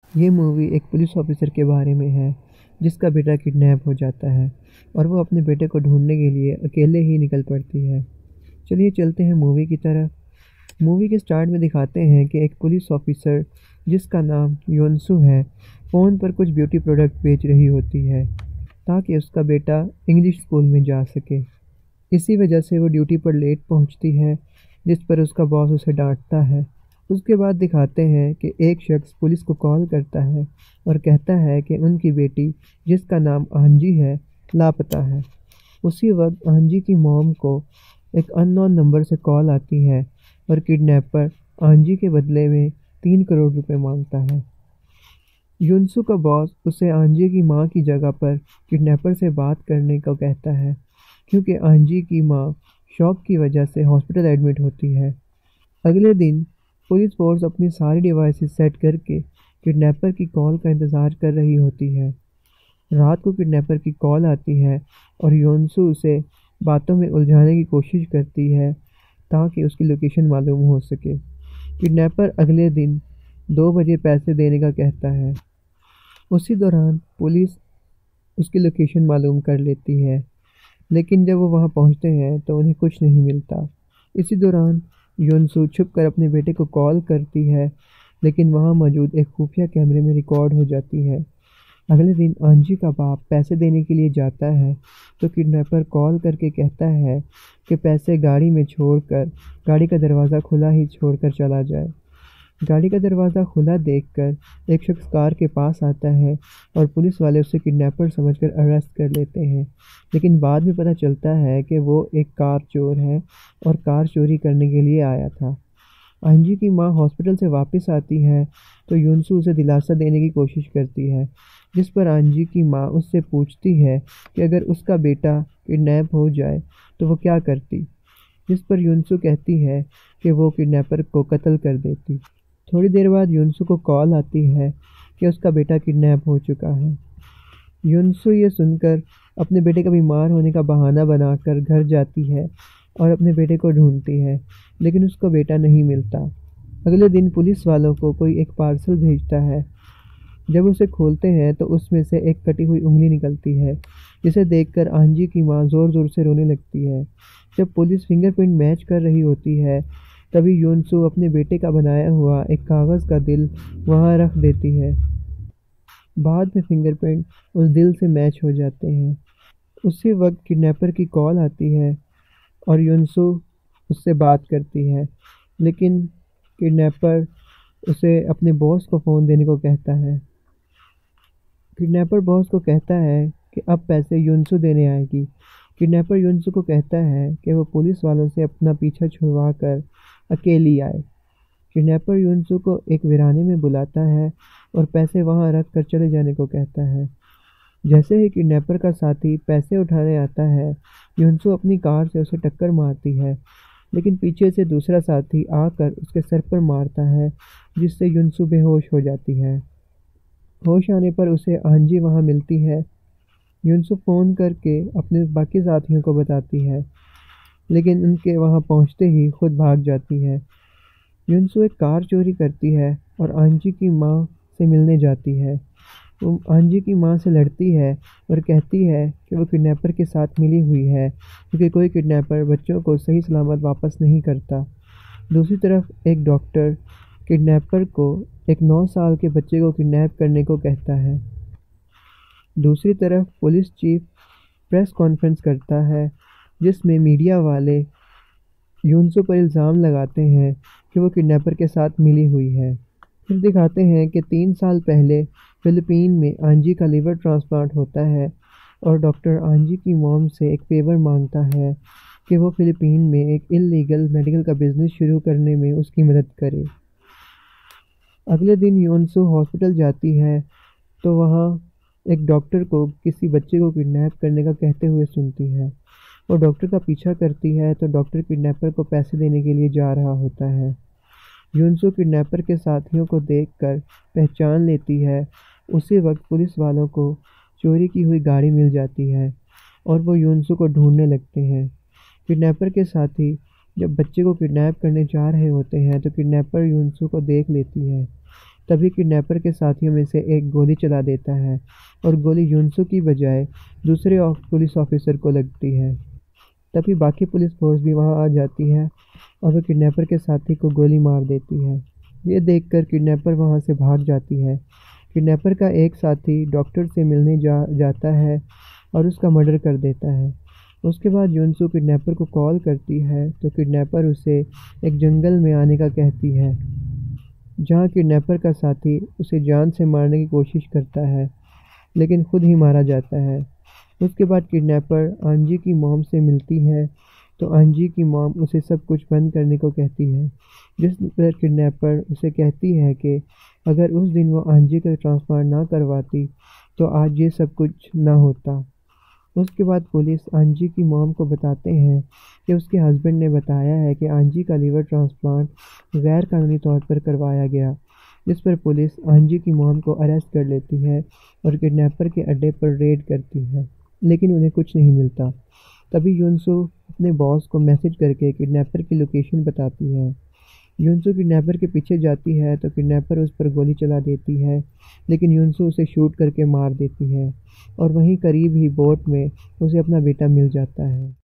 ये मूवी एक police officer के बारे में है जिसका बेटा किडनैप हो जाता है और वो अपने बेटे को ढूंढने के लिए अकेले ही निकल पड़ती है। चलिए चलते हैं मूवी की तरफ। मूवी के स्टार्ट में दिखाते हैं कि एक पुलिस ऑफिसर जिसका नाम योनसू है फ़ोन पर कुछ ब्यूटी प्रोडक्ट बेच रही होती है ताकि उसका बेटा इंग्लिश स्कूल में जा सके। इसी वजह से वो ड्यूटी पर लेट पहुंचती है, जिस पर उसका बॉस उसे डांटता है। उसके बाद दिखाते हैं कि एक शख्स पुलिस को कॉल करता है और कहता है कि उनकी बेटी जिसका नाम आंजी है लापता है। उसी वक्त आंजी की मॉम को एक अननोन नंबर से कॉल आती है और किडनैपर आंजी के बदले में 3 करोड़ रुपए मांगता है। युनसू का बॉस उसे आंजी की मां की जगह पर किडनैपर से बात करने को कहता है क्योंकि आंजी की मां शॉक की वजह से हॉस्पिटल एडमिट होती है। अगले दिन पुलिस फोर्स अपनी सारी डिवाइसेस सेट करके किडनैपर की कॉल का इंतज़ार कर रही होती है। रात को किडनैपर की कॉल आती है और योनसू उसे बातों में उलझाने की कोशिश करती है ताकि उसकी लोकेशन मालूम हो सके। किडनैपर अगले दिन 2 बजे पैसे देने का कहता है। उसी दौरान पुलिस उसकी लोकेशन मालूम कर लेती है, लेकिन जब वो वहाँ पहुँचते हैं तो उन्हें कुछ नहीं मिलता। इसी दौरान योनसू छुप कर अपने बेटे को कॉल करती है, लेकिन वहाँ मौजूद एक खुफिया कैमरे में रिकॉर्ड हो जाती है। अगले दिन आंजी का बाप पैसे देने के लिए जाता है तो किडनैपर कॉल करके कहता है कि पैसे गाड़ी में छोड़कर गाड़ी का दरवाज़ा खुला ही छोड़कर चला जाए। गाड़ी का दरवाज़ा खुला देखकर एक शख्स कार के पास आता है और पुलिस वाले उसे किडनैपर समझकर अरेस्ट कर लेते हैं, लेकिन बाद में पता चलता है कि वो एक कार चोर है और कार चोरी करने के लिए आया था। अंजी की मां हॉस्पिटल से वापस आती है तो युनसू उसे दिलासा देने की कोशिश करती है, जिस पर अंजी की मां उससे पूछती है कि अगर उसका बेटा किडनैप हो जाए तो वो क्या करती, जिस पर युनसू कहती है कि वो किडनैपर को कत्ल कर देती। थोड़ी देर बाद युनसू को कॉल आती है कि उसका बेटा किडनैप हो चुका है। युनसू ये सुनकर अपने बेटे का बीमार होने का बहाना बनाकर घर जाती है और अपने बेटे को ढूंढती है, लेकिन उसको बेटा नहीं मिलता। अगले दिन पुलिस वालों को कोई एक पार्सल भेजता है। जब उसे खोलते हैं तो उसमें से एक कटी हुई उंगली निकलती है, जिसे देखकर आंजी की मां ज़ोर ज़ोर से रोने लगती है। जब पुलिस फिंगरप्रिंट मैच कर रही होती है तभी योनसू अपने बेटे का बनाया हुआ एक कागज़ का दिल वहां रख देती है। बाद में फिंगरप्रिंट उस दिल से मैच हो जाते हैं। उसी वक्त किडनैपर की कॉल आती है और योनसू उससे बात करती है, लेकिन किडनैपर उसे अपने बॉस को फ़ोन देने को कहता है। किडनैपर बॉस को कहता है कि अब पैसे युनसू देने आएगी। किडनैपर युनसू को कहता है कि वो पुलिस वालों से अपना पीछा छुड़वा कर अकेली आए। किडनैपर युनसू को एक वीराने में बुलाता है और पैसे वहां रख कर चले जाने को कहता है। जैसे ही किडनैपर का साथी पैसे उठाने आता है, युनसू अपनी कार से उसे टक्कर मारती है, लेकिन पीछे से दूसरा साथी आकर उसके सर पर मारता है, जिससे युनसू बेहोश हो जाती है। होश आने पर उसे आंजी वहां मिलती है। युनसू फ़ोन करके अपने बाकी साथियों को बताती है, लेकिन उनके वहां पहुंचते ही खुद भाग जाती है। युनसू एक कार चोरी करती है और आंजी की मां से मिलने जाती है। वो आंजी की मां से लड़ती है और कहती है कि वो किडनैपर के साथ मिली हुई है क्योंकि कोई किडनैपर बच्चों को सही सलामत वापस नहीं करता। दूसरी तरफ एक डॉक्टर किडनैपर को एक 9 साल के बच्चे को किडनैप करने को कहता है। दूसरी तरफ पुलिस चीफ प्रेस कॉन्फ्रेंस करता है, जिसमें मीडिया वाले युनसू पर इल्ज़ाम लगाते हैं कि वो किडनैपर के साथ मिली हुई है। फिर दिखाते हैं कि 3 साल पहले फिलीपीन में आंजी का लिवर ट्रांसप्लांट होता है और डॉक्टर आंजी की मॉम से एक फेवर मांगता है कि वो फिलीपीन में एक इल्लीगल मेडिकल का बिजनेस शुरू करने में उसकी मदद करे। अगले दिन योनसू हॉस्पिटल जाती है तो वहाँ एक डॉक्टर को किसी बच्चे को किडनैप करने का कहते हुए सुनती है। वो डॉक्टर का पीछा करती है तो डॉक्टर किडनैपर को पैसे देने के लिए जा रहा होता है। युनसू किडनैपर के साथियों को देखकर पहचान लेती है। उसी वक्त पुलिस वालों को चोरी की हुई गाड़ी मिल जाती है और वो युनसू को ढूंढने लगते हैं। किडनैपर के साथी जब बच्चे को किडनैप करने जा रहे होते हैं तो किडनैपर युनसू को देख लेती है, तभी किडनैपर के साथियों में से एक गोली चला देता है और गोली युनसू की बजाय दूसरे पुलिस ऑफिसर को लगती है। तभी बाकी पुलिस फोर्स भी वहां आ जाती है और वो किडनैपर के साथी को गोली मार देती है। ये देखकर किडनैपर वहां से भाग जाती है। किडनैपर का एक साथी डॉक्टर से मिलने जाता है और उसका मर्डर कर देता है। उसके बाद युनसू किडनैपर को कॉल करती है तो किडनैपर उसे एक जंगल में आने का कहती है, जहाँ किडनैपर का साथी उसे जान से मारने की कोशिश करता है लेकिन खुद ही मारा जाता है। उसके बाद किडनैपर आंजी की मॉम से मिलती है तो आंजी की मॉम उसे सब कुछ बंद करने को कहती है, जिस पर किडनैपर उसे कहती है कि अगर उस दिन वो आंजी का ट्रांसफ़र ना करवाती तो आज ये सब कुछ ना होता। उसके बाद पुलिस आंजी की मॉम को बताते हैं कि उसके हस्बैंड ने बताया है कि आंजी का लीवर ट्रांसप्लांट गैर कानूनी तौर पर करवाया गया, जिस पर पुलिस आंजी की मॉम को अरेस्ट कर लेती है और किडनैपर के अड्डे पर रेड करती है, लेकिन उन्हें कुछ नहीं मिलता। तभी युनसू अपने बॉस को मैसेज करके किडनैपर की लोकेशन बताती है। युनसू किडनैपर के पीछे जाती है तो किडनैपर उस पर गोली चला देती है, लेकिन युनसू उसे शूट करके मार देती है और वहीं करीब ही बोट में उसे अपना बेटा मिल जाता है।